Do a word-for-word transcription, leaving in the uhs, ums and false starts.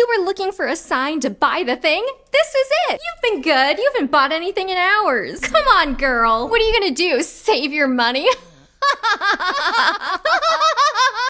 You were looking for a sign to buy the thing? This is it. You've been good. You haven't bought anything in hours. Come on, girl. What are you gonna do? Save your money?